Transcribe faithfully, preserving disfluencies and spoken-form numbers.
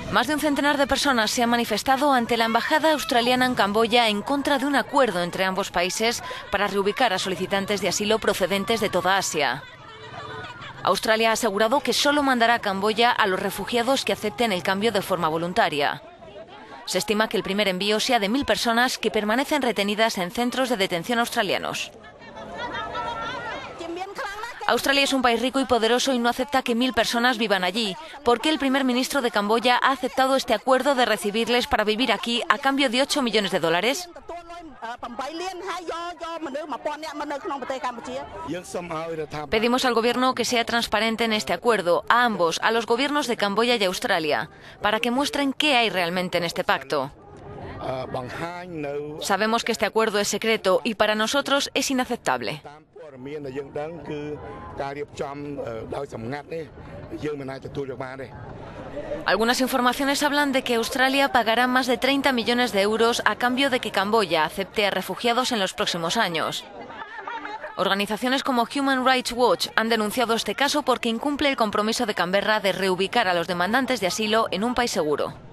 Más de un centenar de personas se han manifestado ante la embajada australiana en Camboya en contra de un acuerdo entre ambos países para reubicar a solicitantes de asilo procedentes de toda Asia. Australia ha asegurado que solo mandará a Camboya a los refugiados que acepten el cambio de forma voluntaria. Se estima que el primer envío sea de mil personas que permanecen retenidas en centros de detención australianos. Australia es un país rico y poderoso y no acepta que mil personas vivan allí. ¿Por qué el primer ministro de Camboya ha aceptado este acuerdo de recibirles para vivir aquí a cambio de ocho millones de dólares? Pedimos al gobierno que sea transparente en este acuerdo, a ambos, a los gobiernos de Camboya y Australia, para que muestren qué hay realmente en este pacto. Sabemos que este acuerdo es secreto y para nosotros es inaceptable. Algunas informaciones hablan de que Australia pagará más de treinta millones de euros a cambio de que Camboya acepte a refugiados en los próximos años. Organizaciones como Human Rights Watch han denunciado este caso porque incumple el compromiso de Canberra de reubicar a los demandantes de asilo en un país seguro.